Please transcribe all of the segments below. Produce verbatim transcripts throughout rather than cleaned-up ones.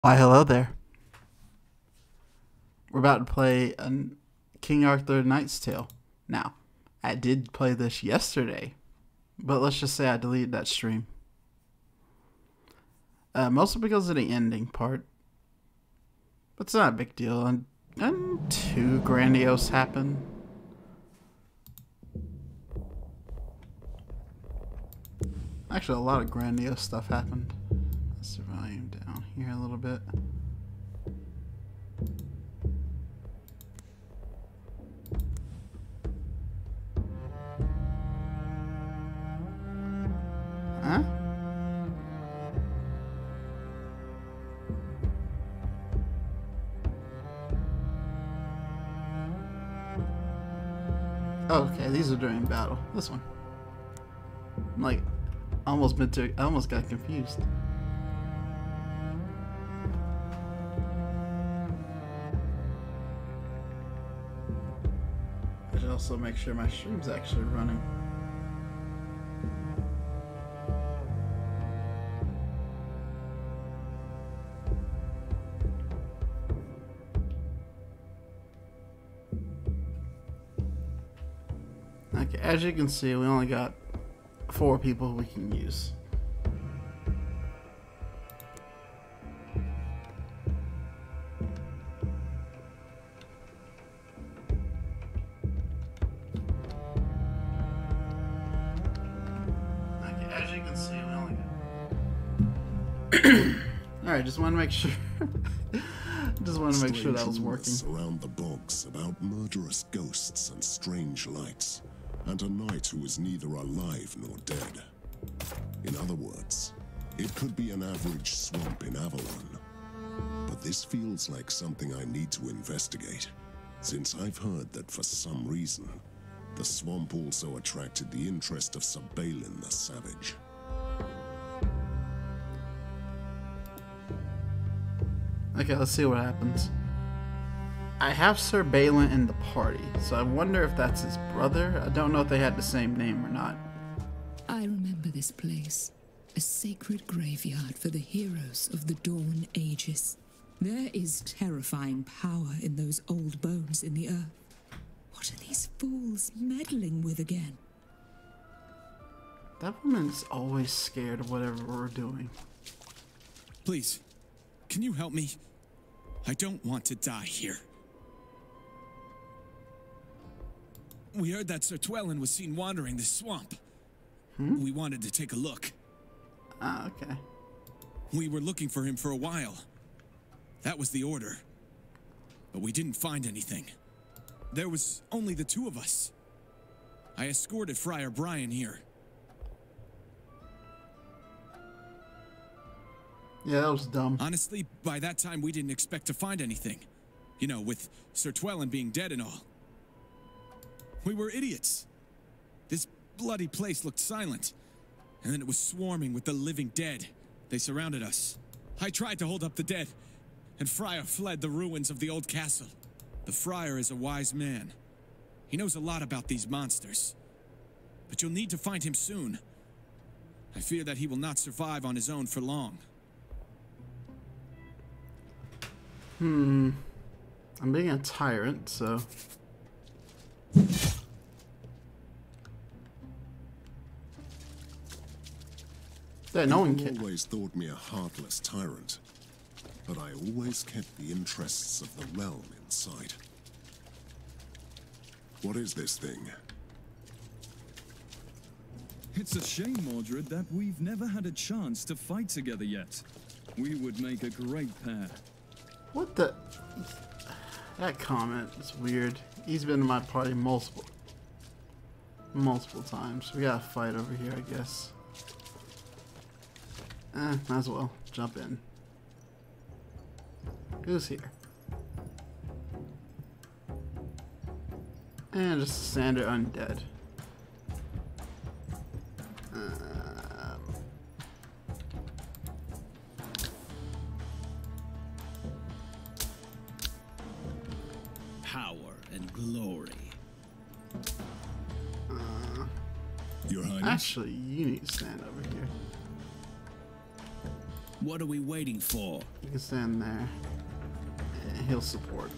Why, hello there. We're about to play a King Arthur Knight's Tale. Now, I did play this yesterday, but let's just say I deleted that stream. Uh, mostly because of the ending part. But it's not a big deal, and, and too grandiose happened. Actually, a lot of grandiose stuff happened. Let's the volume down here a little bit. Huh? Oh, okay, these are during battle. This one. I'm like, almost been to, I almost got confused. I should also make sure my stream's actually running. Okay, as you can see, we only got four people we can use. Okay, as you can see, we only got. Alright, just want to make sure. Just want to make sure that was working. Around the bogs about murderous ghosts and strange lights, and a knight who is neither alive nor dead. In other words, it could be an average swamp in Avalon. But this feels like something I need to investigate, since I've heard that for some reason, the swamp also attracted the interest of Sir Balin the Savage. Okay, let's see what happens. I have Sir Balin in the party, so I wonder if that's his brother. I don't know if they had the same name or not. I remember this place, a sacred graveyard for the heroes of the Dawn Ages. There is terrifying power in those old bones in the earth. What are these fools meddling with again? That woman's always scared of whatever we're doing. Please, can you help me? I don't want to die here. We heard that Sir Twelin was seen wandering this swamp. Hmm? We wanted to take a look. Ah, okay. We were looking for him for a while. That was the order. But we didn't find anything. There was only the two of us. I escorted Friar Brian here. Yeah, that was dumb. Honestly, by that time we didn't expect to find anything. You know, with Sir Twelin being dead and all. We were idiots. This bloody place looked silent. And then it was swarming with the living dead. They surrounded us. I tried to hold up the dead, and Friar fled the ruins of the old castle. The Friar is a wise man. He knows a lot about these monsters. But you'll need to find him soon. I fear that he will not survive on his own for long. Hmm. I'm being a tyrant, so... Yeah, no one can. Always thought me a heartless tyrant, but I always kept the interests of the realm in sight. What is this thing? It's a shame, Mordred, that we've never had a chance to fight together yet. We would make a great pair. What the... That comment is weird. He's been in my party multiple... Multiple times. We gotta fight over here, I guess. Eh, might as well jump in. Who's here? And just a standard undead. Um, Power and glory. uh, Your Highness? actually, you need to stand over here. What are we waiting for? You can stand there. And he'll support.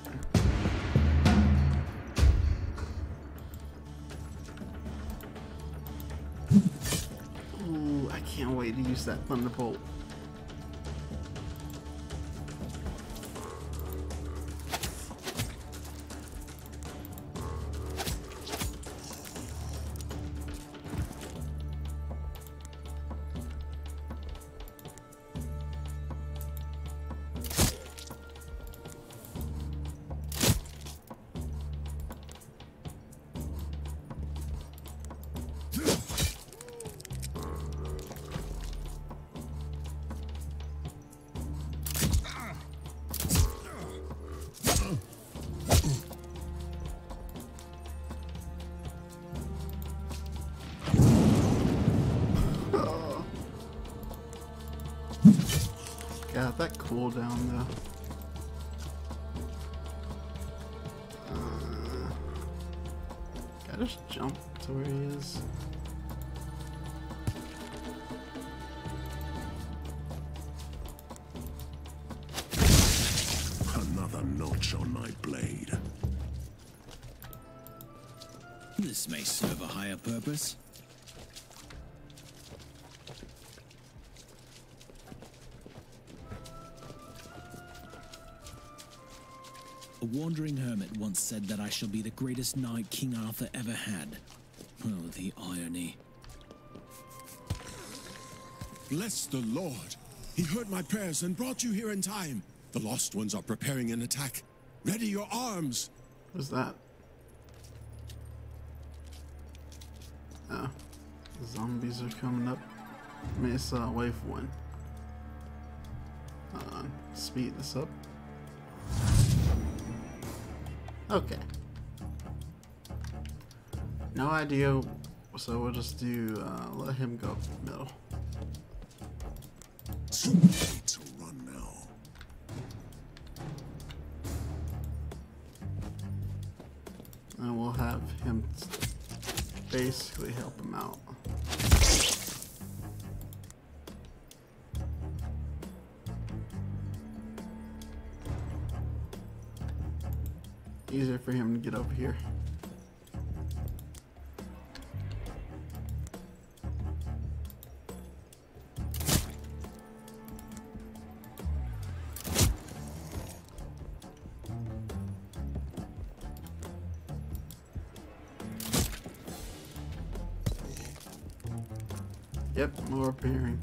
Ooh, I can't wait to use that thunderbolt. God, that cooldown though. Uh, can I just jump to where he is? Another notch on my blade. This may serve a higher purpose. A wandering hermit once said that I shall be the greatest knight King Arthur ever had. Oh, the irony. Bless the Lord. He heard my prayers and brought you here in time. The Lost Ones are preparing an attack. Ready your arms. What's that? Oh, the zombies are coming up. I mean, it's uh, wave one. Hold on, speed this up. Okay. No idea, so we'll just do, uh, let him go middle. Too late to run now. And we'll have him basically help him out. Easier for him to get over here. Yep, more appearing.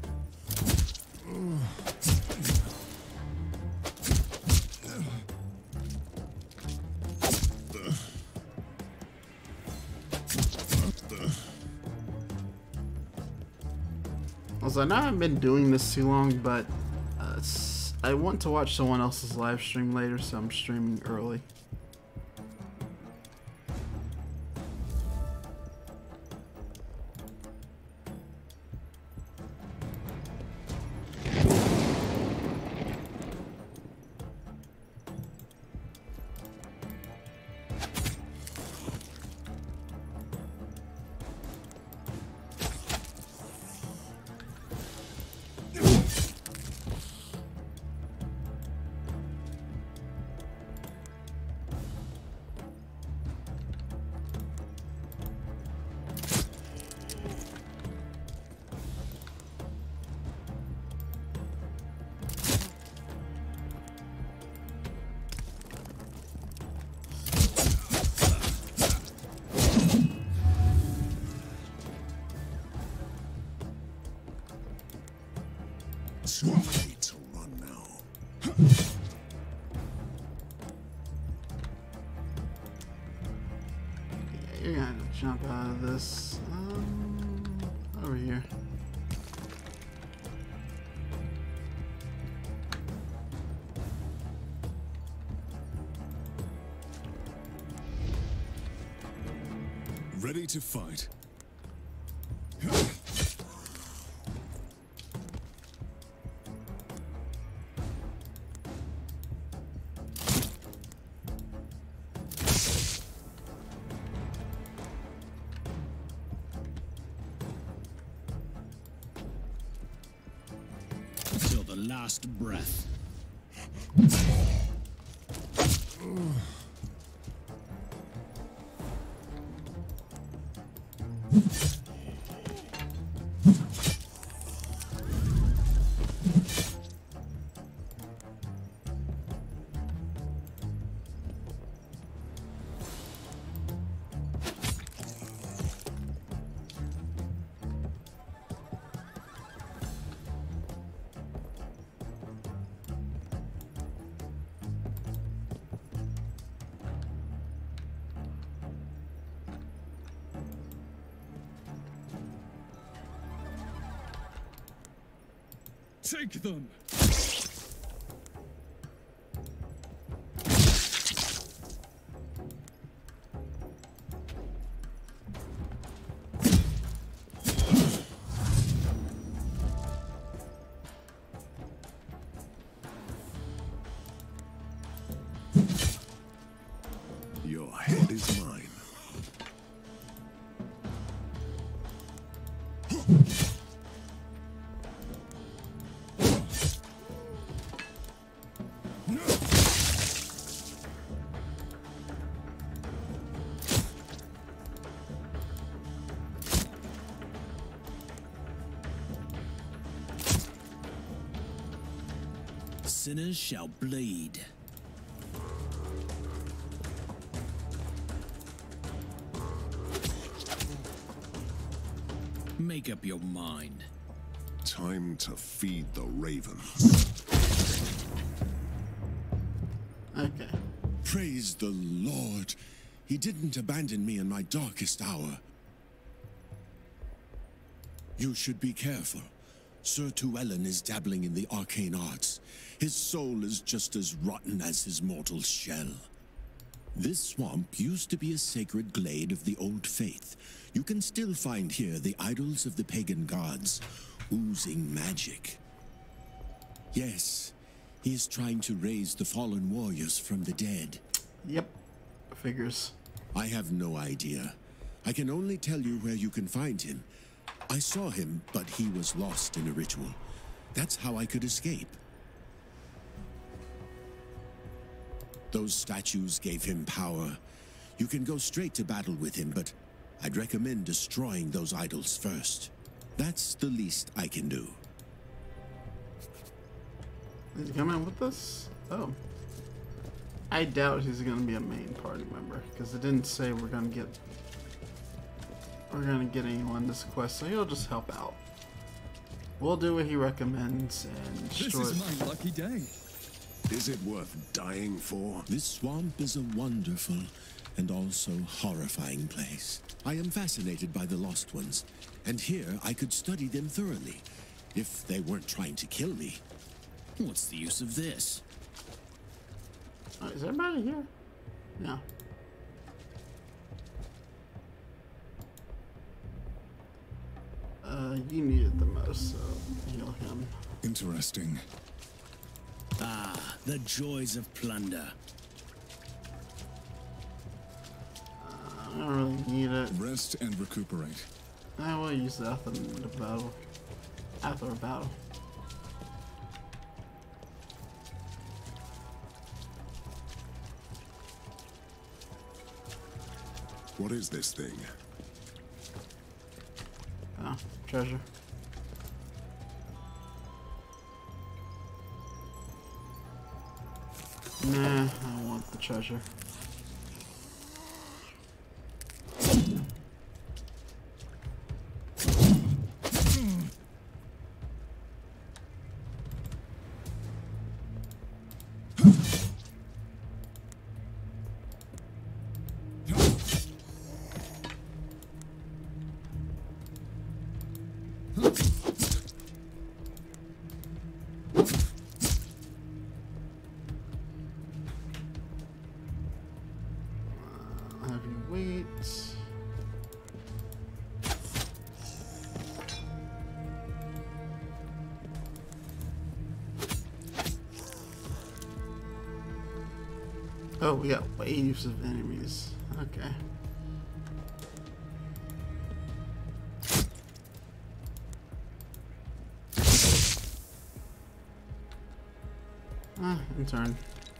Also, I know I've been doing this too long, but uh, it's, I want to watch someone else's live stream later, so I'm streaming early. Too late to run now. Yeah, you're gonna have to jump out of this. Um, over here. Ready to fight. last breath. Take them! Your head is mine. Sinners shall bleed. Make up your mind. Time to feed the ravens. Okay. Praise the Lord. He didn't abandon me in my darkest hour. You should be careful. Sir Tuellen is dabbling in the arcane arts. His soul is just as rotten as his mortal shell. This swamp used to be a sacred glade of the old faith. You can still find here the idols of the pagan gods, oozing magic. Yes, he is trying to raise the fallen warriors from the dead. Yep. Figures. I have no idea. I can only tell you where you can find him. I saw him, but he was lost in a ritual. That's how I could escape. Those statues gave him power. You can go straight to battle with him, but I'd recommend destroying those idols first. That's the least I can do. Is he coming with us? Oh. I doubt he's gonna be a main party member, because it didn't say we're gonna get we're gonna get anyone this quest, so he'll just help out. We'll do what he recommends and This destroy is my lucky day. Is it worth dying for? This swamp is a wonderful and also horrifying place. I am fascinated by the Lost Ones, and here I could study them thoroughly, if they weren't trying to kill me. What's the use of this? Uh, is everybody here? No. Uh, you need it the most, so heal him. Interesting. Ah, the joys of plunder. I don't really need it. Rest and recuperate. I will use that in the battle. After a battle. What is this thing? Oh, treasure. Nah, I don't want the treasure. Oh, we got waves of enemies. Okay. Ah, in turn.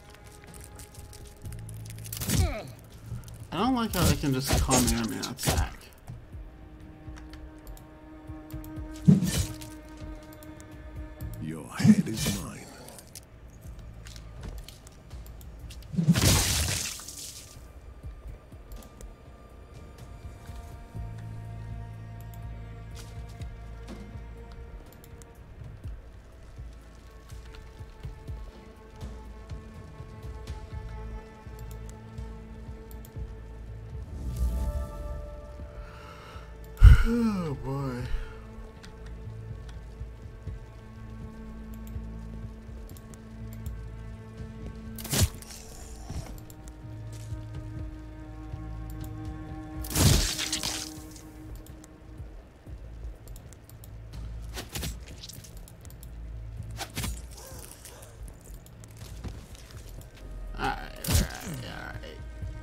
I don't like how they can just come in and attack. Your head is mine. Oh boy. Alright, alright, alright.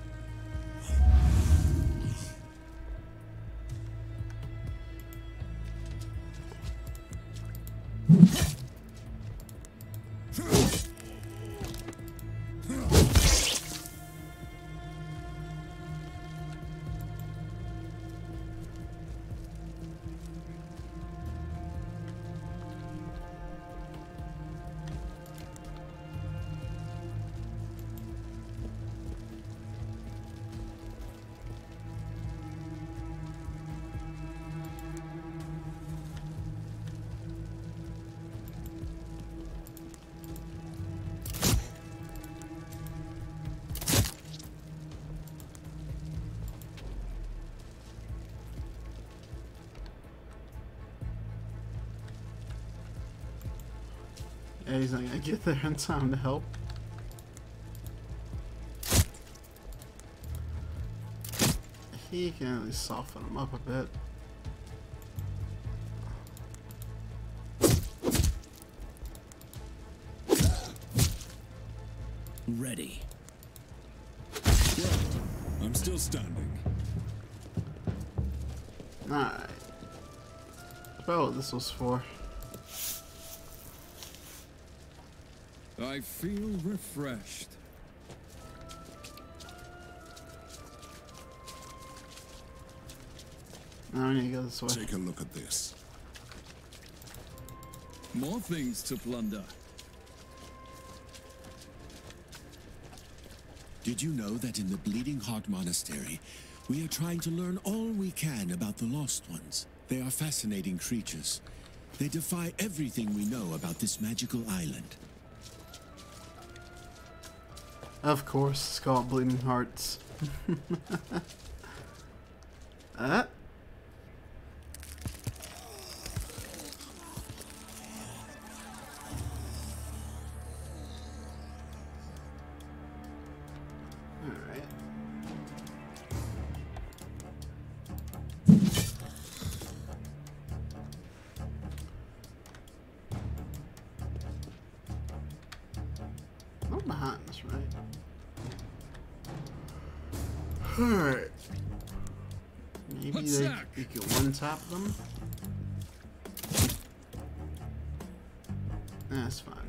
Yeah, he's not gonna get there in time to help. He can at least soften him up a bit. Ready. Well, I'm still standing. Alright. That's about what this was for. I feel refreshed. Now I need to go this way. Take a look at this. More things to plunder. Did you know that in the Bleeding Heart Monastery, we are trying to learn all we can about the Lost Ones? They are fascinating creatures. They defy everything we know about this magical island. Of course, it's called Bleeding Hearts. uh. Alright. I'm behind us, right? Alright. Maybe What's they, that? we could one-tap them? That's fine.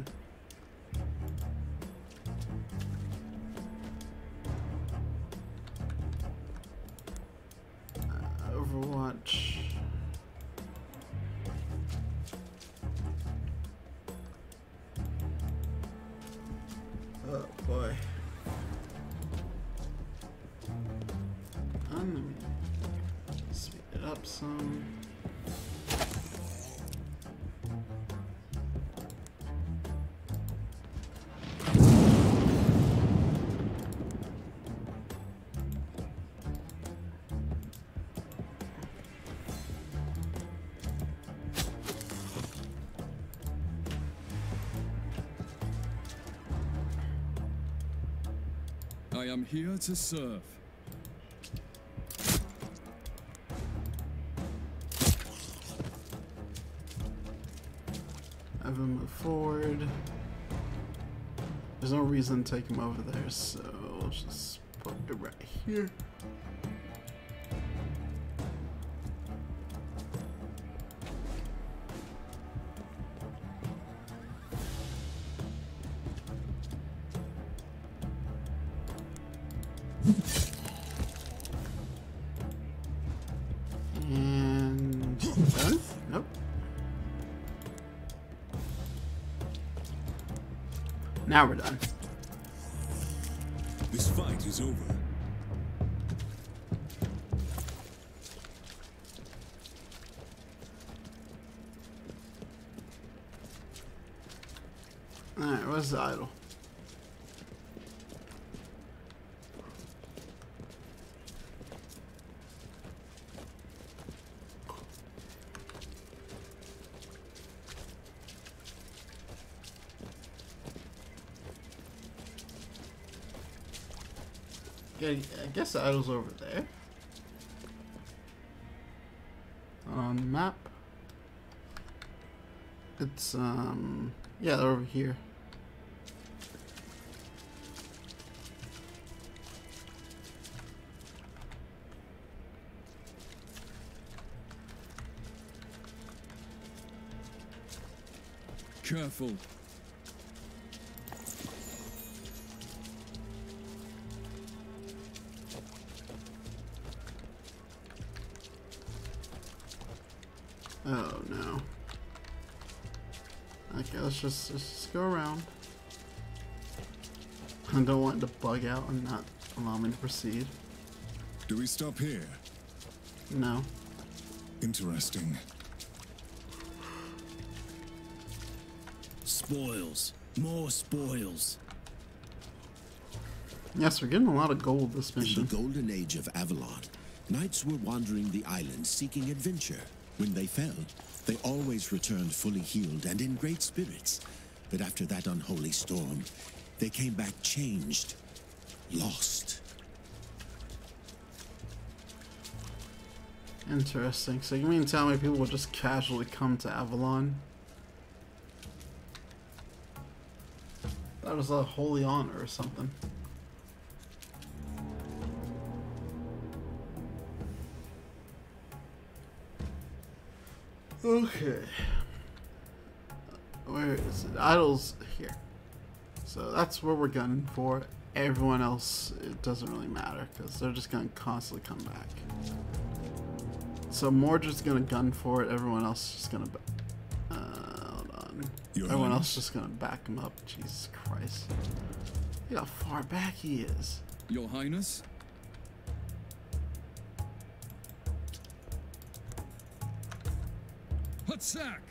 Uh, Overwatch. Oh boy. Um, let me speed it up some. I am here to serve. Have him move forward. There's no reason to take him over there, so we'll just put it right here. And done? Nope. Now we're done. This fight is over. Alright, where's the idol? Yeah, I guess the idol's over there. On the map. It's, um, yeah, they're over here. Careful. Oh no. Okay, let's just, let's just go around. I don't want it to bug out and not allow me to proceed. Do we stop here? No. Interesting. Spoils. More spoils. Yes, we're getting a lot of gold this In the mission. golden age of Avalon, knights were wandering the island seeking adventure. When they fell, they always returned fully healed and in great spirits. But after that unholy storm, they came back changed, lost. Interesting. So you mean tell me people will just casually come to Avalon? That was a holy honor or something. Okay. Where is it? Idol's here. So that's where we're gunning for. Everyone else, it doesn't really matter because they're just going to constantly come back. So Mordred's going to gun for it. Everyone else is just going to... Uh, hold on. Your Everyone else Highness? is just going to back him up. Jesus Christ. Look how far back he is. Your Highness? Attack!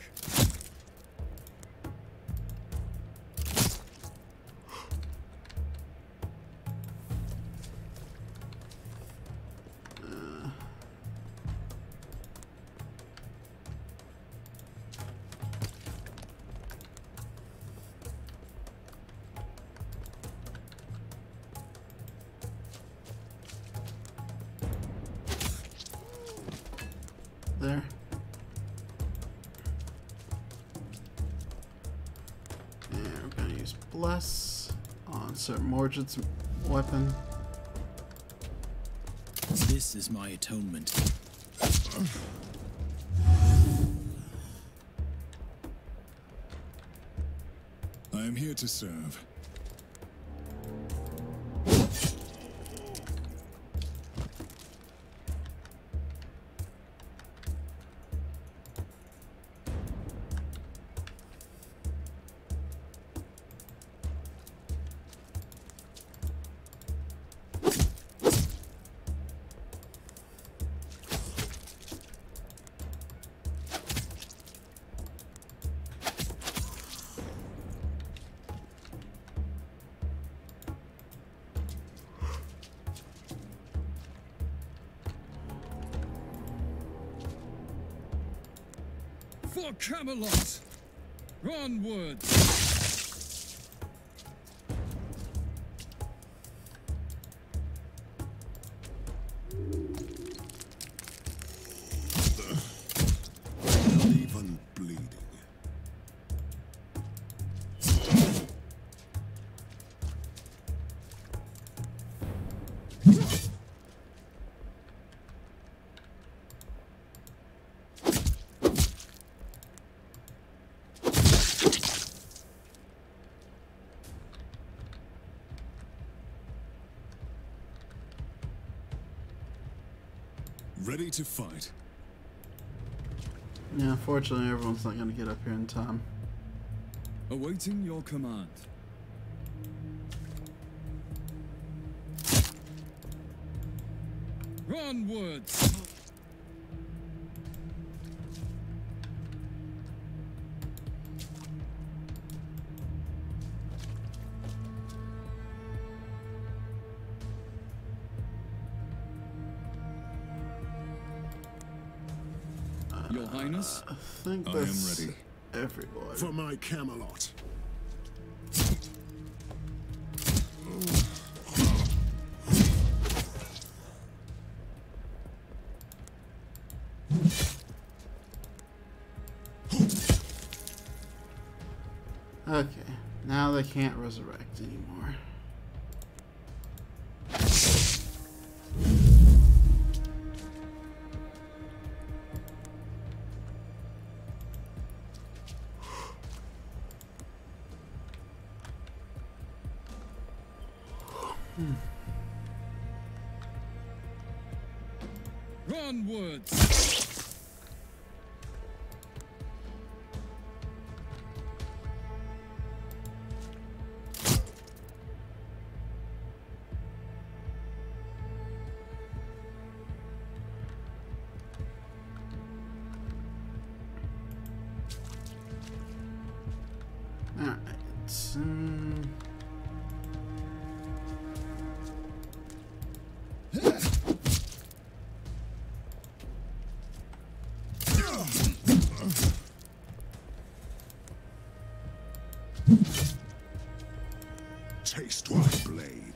There. And we're going to use Bless on Sir Mordred's weapon. This is my atonement. I am here to serve. For Camelot! Onward! Even bleeding. Ready to fight. Yeah, unfortunately, everyone's not going to get up here in time. Awaiting your command. Onwards! Your Highness? I think I am that's ready. everyone. For my Camelot. Okay, now they can't resurrect anymore. Onwards! Alright. Um, Taste my blade.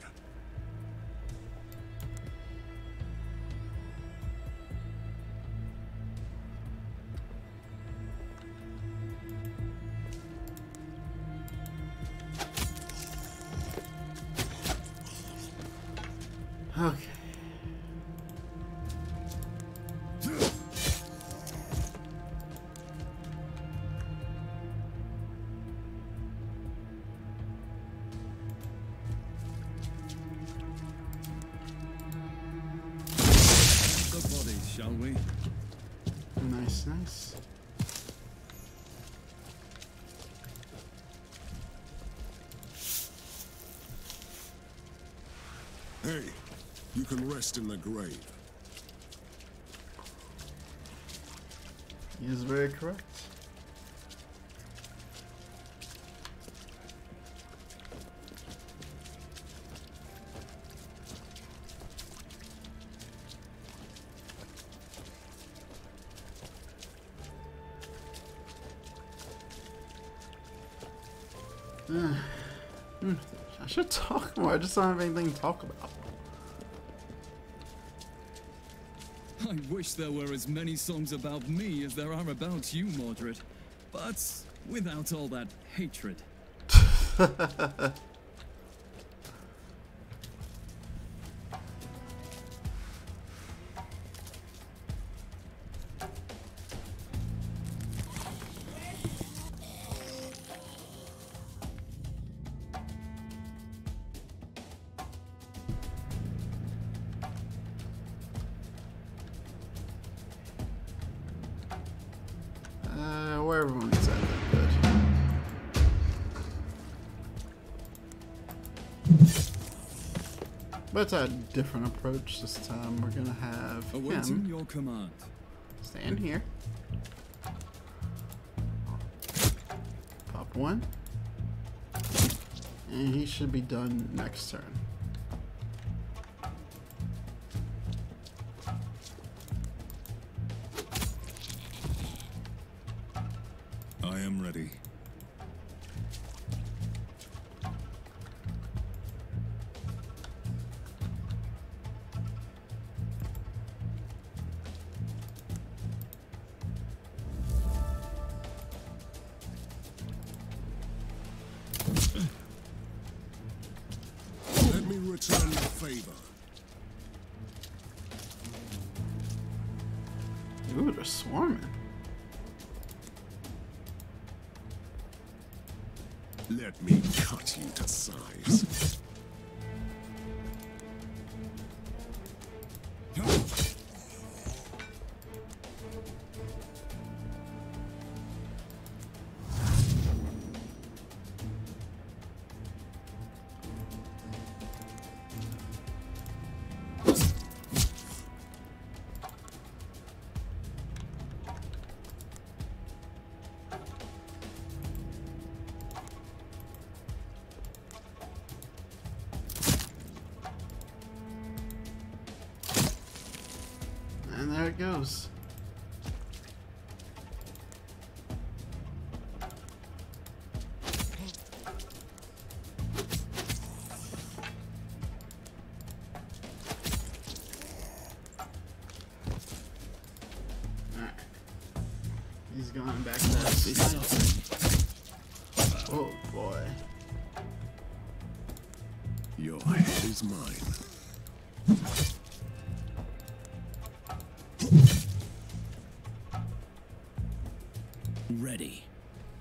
okay. The bodies, shall we? Nice, nice. Hey, you can rest in the grave. He is very correct. Uh, hmm, I should talk more. I just don't have anything to talk about. I wish there were as many songs about me as there are about you, Mordred. But without all that hatred. Uh, where everyone's at, good. But it's a different approach this time. We're gonna have Awaiting him your command. stand here. Pop one. And he should be done next turn. I am ready. Let me return the favor. Ooh, they're swarming. Let me cut you to size. There it goes. Alright. He's going back to that seat. Oh boy. Your head is mine. Ready.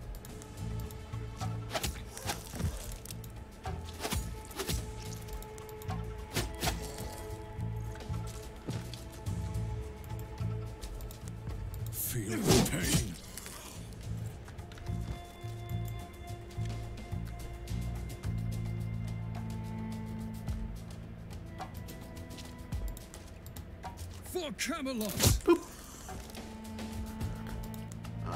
Feel the pain. For Camelot! Boop. Uh,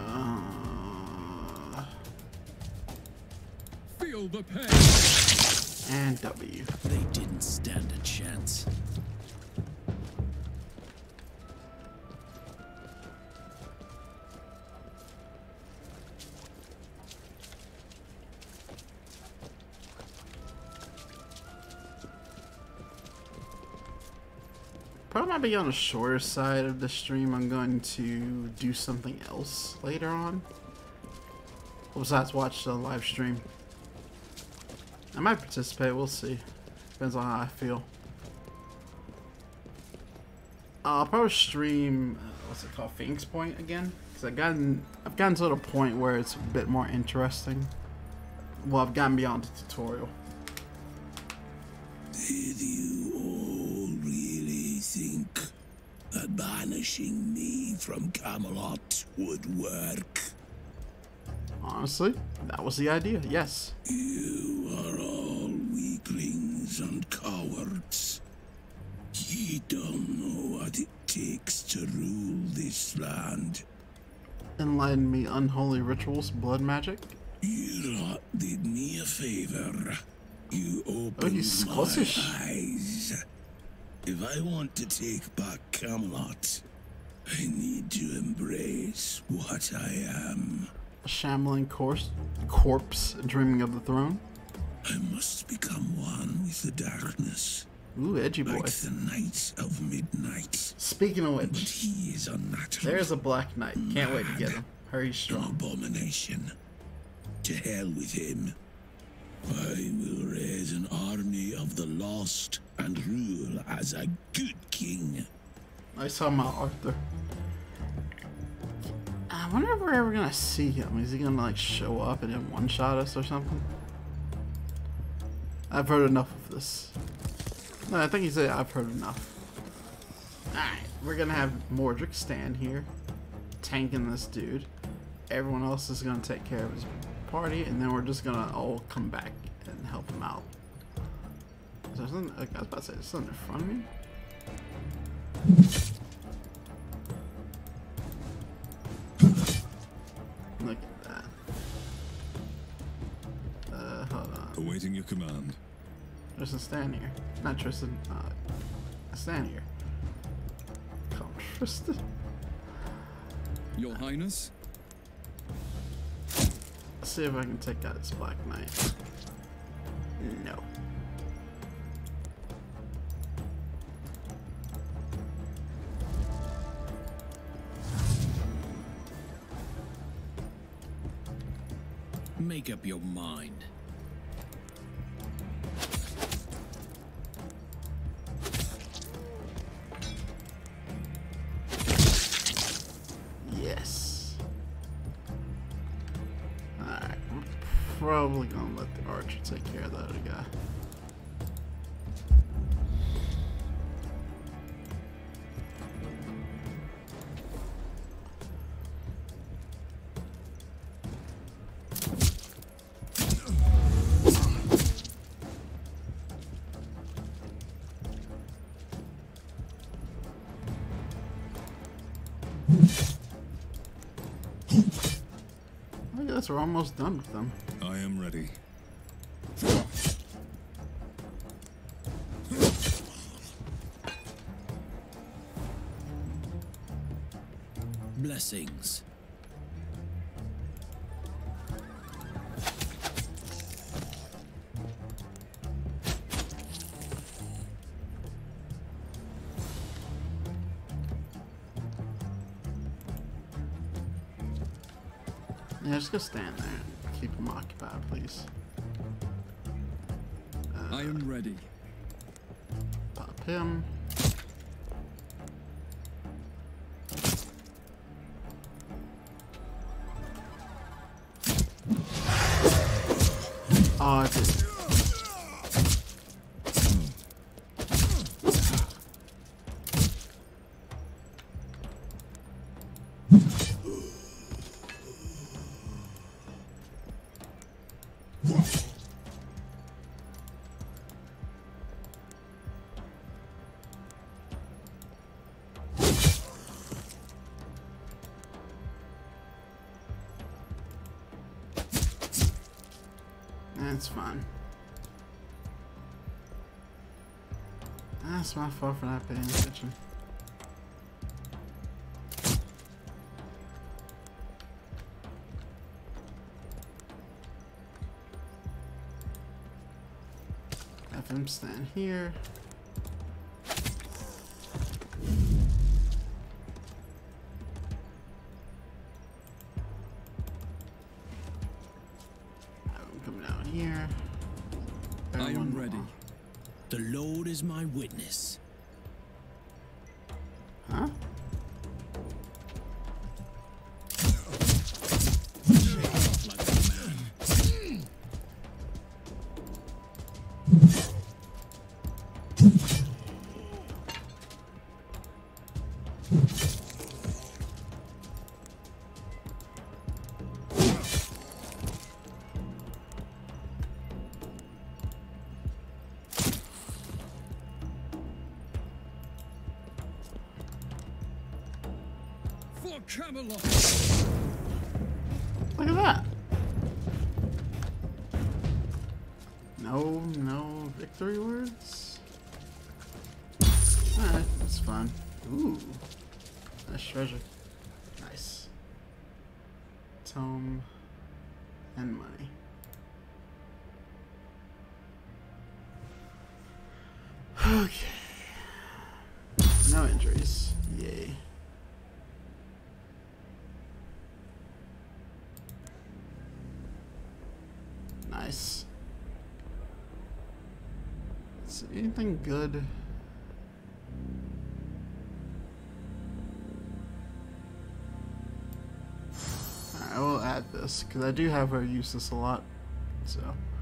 Feel the pain! and W. They didn't stand a chance. Probably might be on the shorter side of the stream. I'm going to do something else later on. Besides watch the live stream. I might participate, we'll see. Depends on how I feel. I'll probably stream, uh, what's it called, Phoenix Point again? Because I've gotten, I've gotten to the point where it's a bit more interesting. Well, I've gotten beyond the tutorial. Did you all really think that banishing me from Camelot would work? Honestly, that was the idea, yes. You are all weaklings and cowards. Ye don't know what it takes to rule this land. Enlighten me, unholy rituals, blood magic. You lot did me a favor. You opened Oh, you my Scottish. eyes. If I want to take back Camelot, I need to embrace what I am. A shambling corpse, corpse dreaming of the throne. I must become one with the darkness, Ooh, edgy boy. like the Knights of Midnight. Speaking of But which, he is unnatural. there's a Black Knight. Can't wait to get him. Hurry An strong. abomination. To hell with him. I will raise an army of the lost and rule as a good king. I saw my Arthur. I wonder if we're ever gonna see him. Is he gonna like show up and then one shot us or something? I've heard enough of this. No, I think he said I've heard enough. Alright, we're gonna have Mordric stand here, tanking this dude. Everyone else is gonna take care of his party, and then we're just gonna all come back and help him out. Is there something, I was about to say, there's something in front of me? Look at that. Uh, hold on. Awaiting your command. Tristan, stand here. Not Tristan, uh, stand here. Come, Tristan. Your Highness? Let's see if I can take out this Black Knight. No. Make up your mind. Yes. Alright, I'm probably gonna let the archer take care of the other guy. I guess we're almost done with them. I am ready. blessings. Yeah, just go stand there and keep him occupied, please. Uh, I am ready. Pop him. Oh, I did. That's fine. That's my fault for not paying attention. Have him stand here. Here. I am ready. The Lord is my witness. Huh? Camelot. Look at that. No, no victory words. Alright, that's fun. Ooh. Nice treasure. Nice. Tome and money. Okay. No injuries. Yay. Nice. Is there anything good? Alright, I will add this because I do have her use this a lot. So.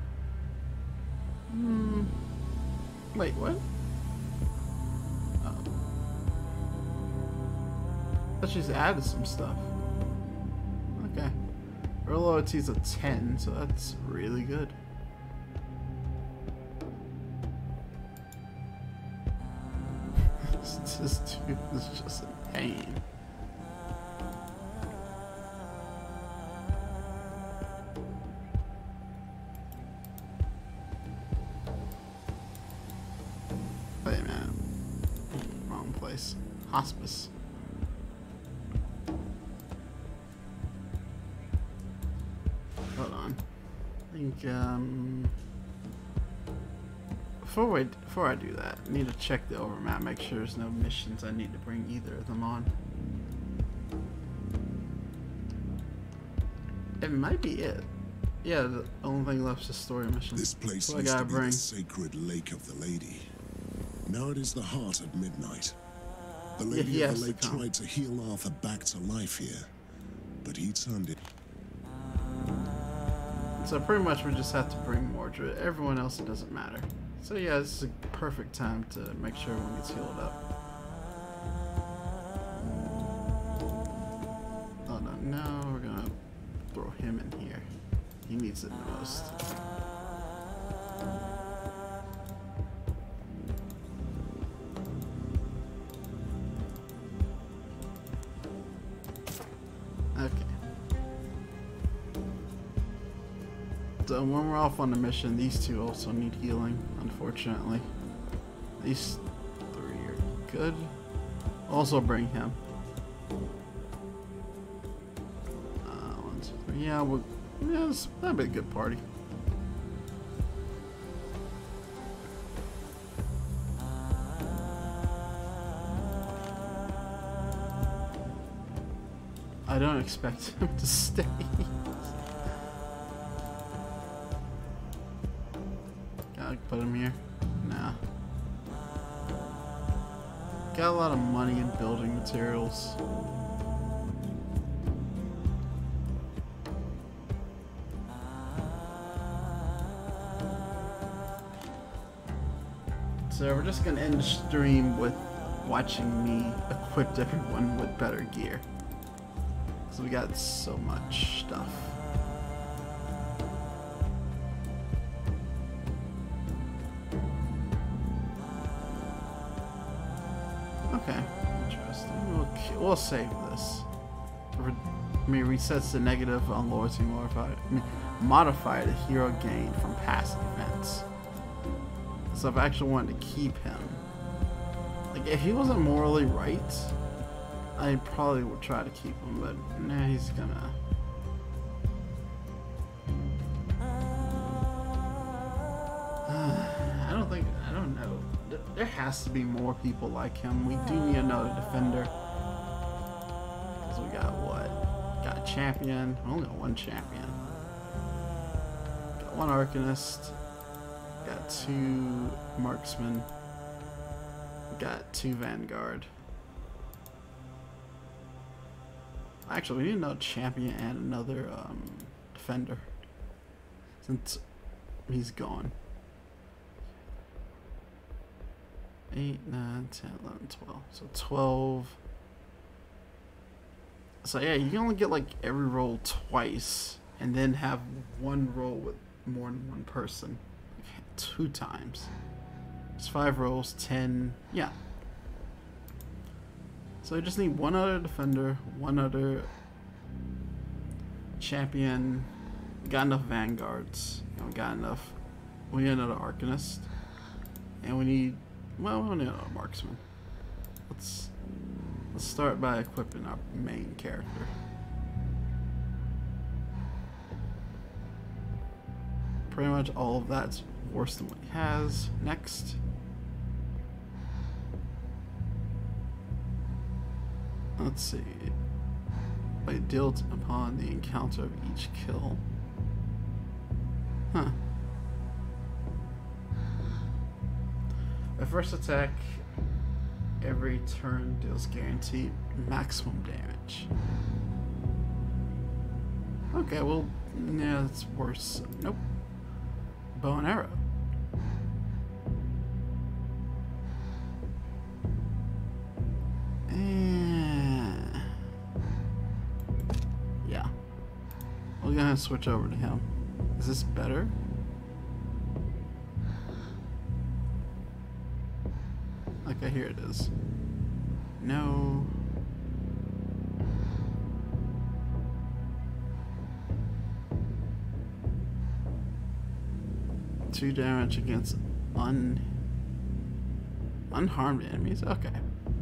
Hmm. Wait, what? Oh. I thought she's added some stuff. Okay. Her loyalty is a ten, so that's really good. This dude is just in pain. Wait a minute. Wrong place. Hospice. Hold on. I think, um... Before, we, before I do that, I need to check the overmap, make sure there's no missions I need to bring either of them on. It might be it. Yeah, the only thing left is story missions. This place so I used gotta to be bring. the sacred lake of the lady. Now it is the heart at midnight. The lady Yeah, of the yes, lake the tried to heal Arthur back to life here, but he turned it. So pretty much we just have to bring Mordred. Everyone else, it doesn't matter. So yeah, this is a perfect time to make sure everyone gets healed up. Oh no, no, we're gonna throw him in here. He needs it the most. Okay. So when we're off on the mission, these two also need healing, unfortunately. These three are good. Also bring him. Yeah, we'll, yeah, this, that'd be a good party. I don't expect him to stay. Gotta put him here. Nah. Got a lot of money in building materials. So we're just gonna end the stream with watching me equip everyone with better gear. So we got so much stuff. Okay, interesting. We'll, we'll save this. I mean, resets the negative on loyalty modifier. I mean, modify the hero gain from past events. So if I actually wanted to keep him, like if he wasn't morally right, I probably would try to keep him, but nah, he's gonna. I don't think, I don't know. There has to be more people like him. We do need another defender. Because we got what? Got a champion. We only got one champion. Got one arcanist. Got two marksmen. Got two vanguard. Actually, we need another champion and another um, defender. Since he's gone. eight, nine, ten, eleven, twelve. So twelve. So yeah, you can only get like every roll twice. And then have one roll with more than one person. Like, two times. It's five rolls, ten. Yeah. So I just need one other defender, one other champion. Got enough vanguards. You know, got enough. We need another arcanist. And we need, well, we don't need another marksman. Let's let's start by equipping our main character. Pretty much all of that's worse than what he has. Next. Let's see. It dealt upon the encounter of each kill. Huh. The first attack every turn deals guaranteed maximum damage. Okay, well, yeah, that's worse. Nope. Bow and arrow. And yeah, we're gonna switch over to him. Is this better? Okay, here it is. No. Two damage against un unharmed enemies. Okay.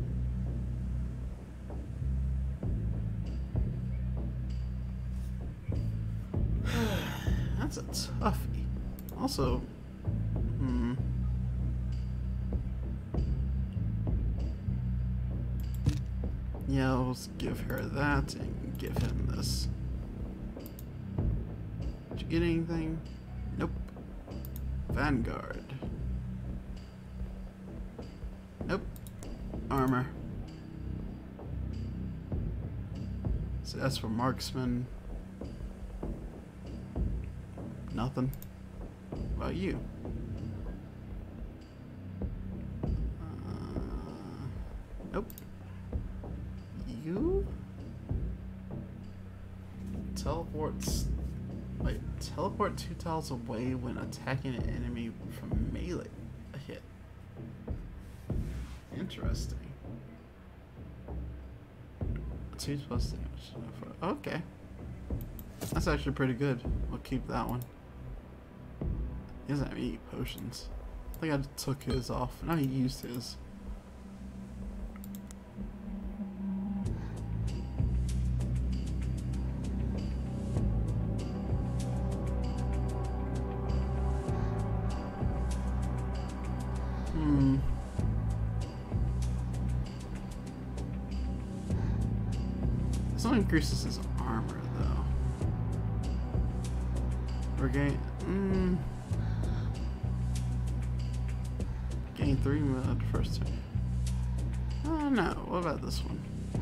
That's a toughie. Also, hmm. Yeah, let's give her that and give him this. Did you get anything? Nope. Vanguard. Nope. Armor. So that's for marksman. Nothing. What about you? Uh, nope. You? Teleports. Wait, teleport two tiles away when attacking an enemy from melee. A hit. Interesting. Two plus damage. Okay. That's actually pretty good. We'll keep that one. He doesn't have any potions. I think I took his off. No, he used his. Hmm. This only increases his armor, though. We're gain. Mm, gain three mode first turn. Oh no. What about this one?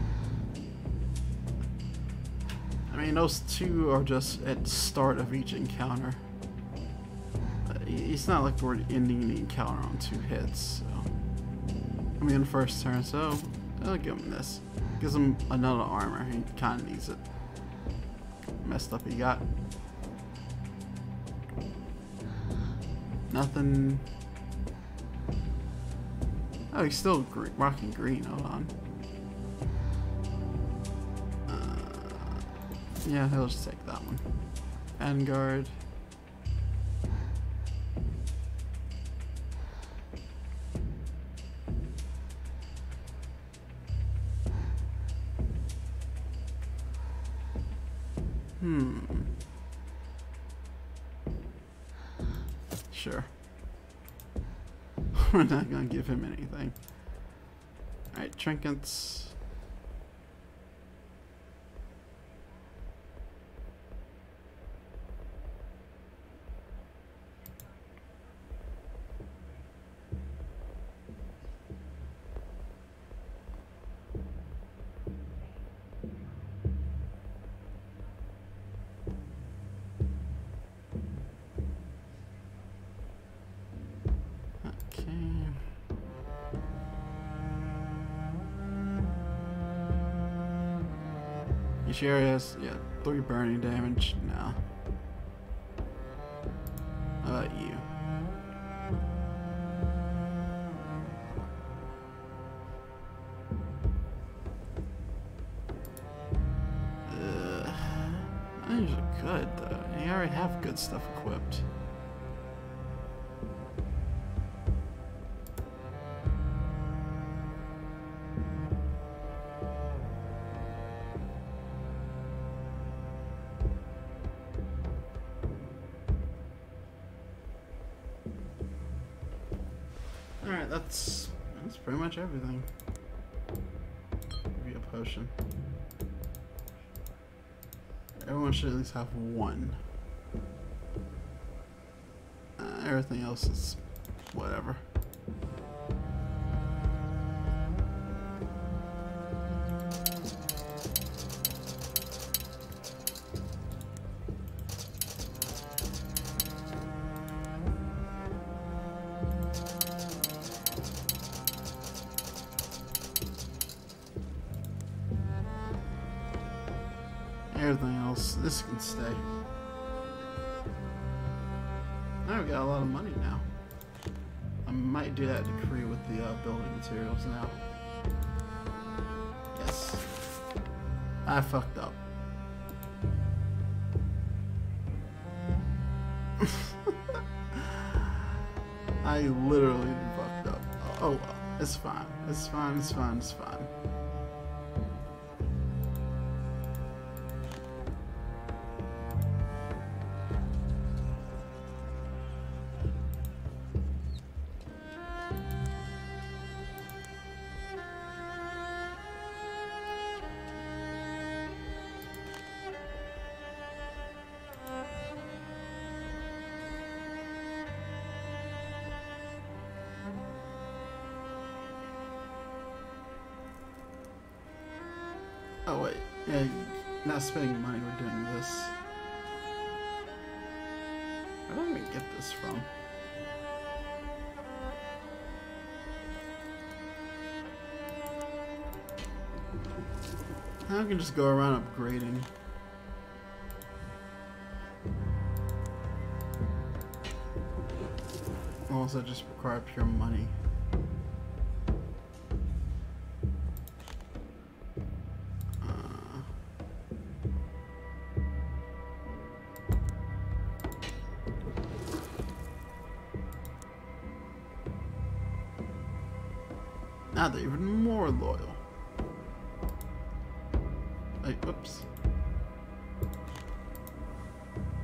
I mean, those two are just at the start of each encounter. But it's not like we're ending the encounter on two hits. So, I mean, the first turn. So I'll give him this. Gives him another armor. He kind of needs it. Messed up. He got nothing. Oh, he's still gre rocking green. Hold on. Yeah, he'll just take that one. Vanguard. Hmm. Sure. We're not gonna give him anything. Alright, trinkets. Each area has, yeah, three burning damage now. How about you? Uh, I think you're good though. You already have good stuff equipped. Alright, that's that's pretty much everything. Give you a potion. Everyone should at least have one. Uh, everything else is whatever. Everything else, this can stay. Now we got a lot of money now. I might do that decree with the uh, building materials now. Yes. I fucked up. I literally fucked up. Oh well, it's fine. It's fine, it's fine, it's fine. Oh wait, yeah, not spending money, we're doing this. Where did I get this from? I can just go around upgrading. Also just require pure money. Now they're even more loyal. Like, whoops.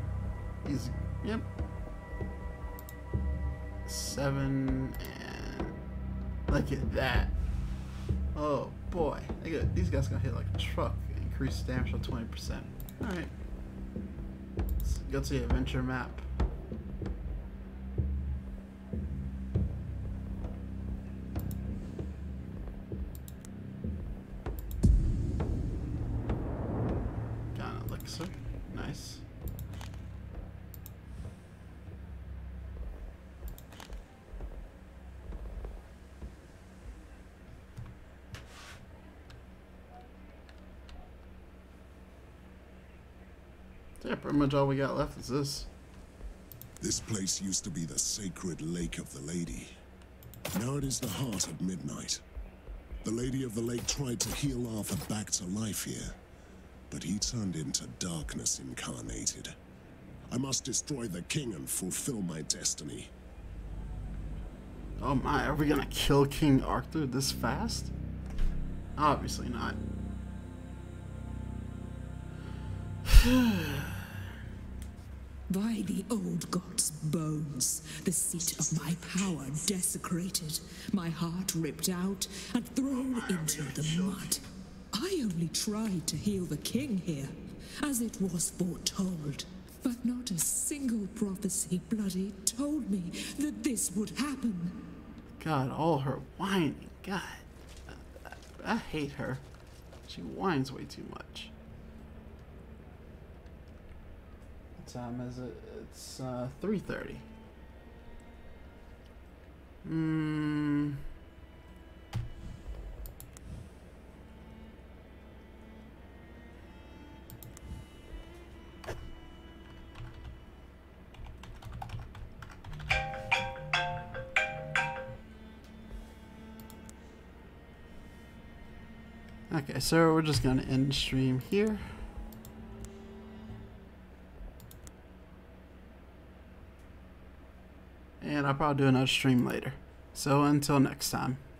He's, yep. Seven and Look at that. Oh boy. Look at, these guys gonna hit like a truck. Increase damage by twenty percent. Alright. Let's go to the adventure map. Got an elixir. Nice. Yeah, pretty much all we got left is this. This place used to be the sacred Lake of the Lady. Now it is the heart of midnight. The Lady of the Lake tried to heal Arthur back to life here, but he turned into darkness incarnated. I must destroy the king and fulfill my destiny. Oh my, are we gonna kill King Arthur this fast? Obviously not. By the old god's bones, the seat of my power desecrated, my heart ripped out and thrown into the mud. I only tried to heal the king here, as it was foretold. But not a single prophecy bloody told me that this would happen. God, all her whining. God, I, I hate her. She whines way too much. What time is it? It's uh, three thirty. Hmm. Okay, so we're just gonna end stream here. And I'll probably do another stream later. So until next time.